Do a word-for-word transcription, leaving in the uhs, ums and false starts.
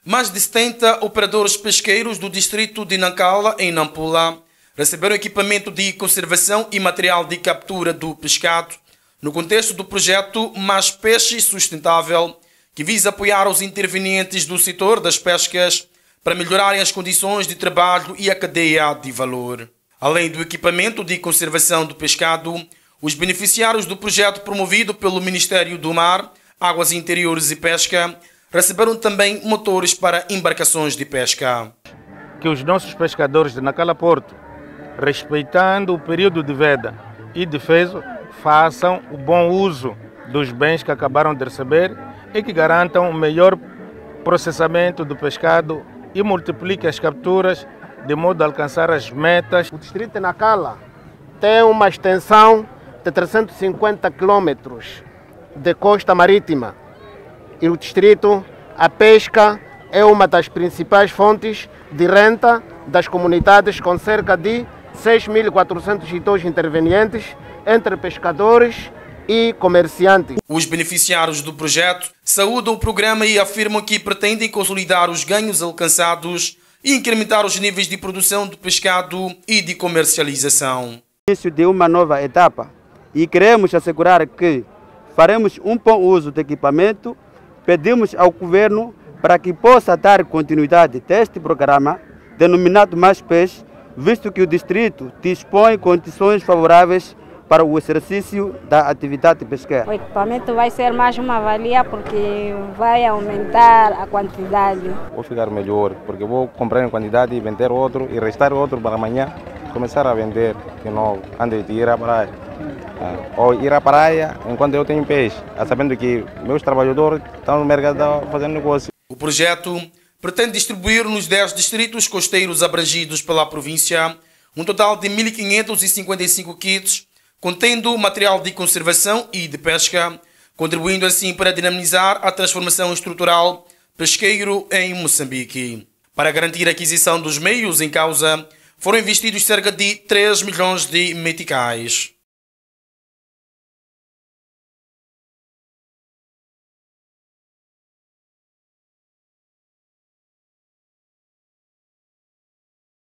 Mais de setenta operadores pesqueiros do distrito de Nancala, em Nampula, receberam equipamento de conservação e material de captura do pescado no contexto do projeto Mais Peixe Sustentável, que visa apoiar os intervenientes do setor das pescas para melhorarem as condições de trabalho e a cadeia de valor. Além do equipamento de conservação do pescado, os beneficiários do projeto promovido pelo Ministério do Mar, Águas Interiores e Pesca receberam também motores para embarcações de pesca. Que os nossos pescadores de Nancala Porto, respeitando o período de veda e defeso, façam o bom uso dos bens que acabaram de receber e que garantam o melhor processamento do pescado e multipliquem as capturas de modo a alcançar as metas. O distrito de Nancala tem uma extensão de trezentos e cinquenta quilômetros de costa marítima e o distrito, a pesca é uma das principais fontes de renta das comunidades, com cerca de seis mil e quatrocentos idosos intervenientes entre pescadores e comerciantes. Os beneficiários do projeto saúdam o programa e afirmam que pretendem consolidar os ganhos alcançados e incrementar os níveis de produção de pescado e de comercialização. Início de uma nova etapa e queremos assegurar que faremos um bom uso do equipamento. Pedimos ao governo para que possa dar continuidade deste programa denominado Mais Peixe, visto que o distrito dispõe de condições favoráveis para o exercício da atividade pesqueira. O equipamento vai ser mais uma valia porque vai aumentar a quantidade. Vou ficar melhor, porque vou comprar em quantidade e vender outro e restar outro para amanhã começar a vender de novo, antes de ir à praia. Ou ir à praia enquanto eu tenho peixe, sabendo que meus trabalhadores estão no mercado fazendo negócio. O projeto pretende distribuir nos dez distritos costeiros abrangidos pela província um total de mil quinhentos e cinquenta e cinco kits, contendo material de conservação e de pesca, contribuindo assim para dinamizar a transformação estrutural pesqueiro em Moçambique. Para garantir a aquisição dos meios em causa, foram investidos cerca de três milhões de meticais.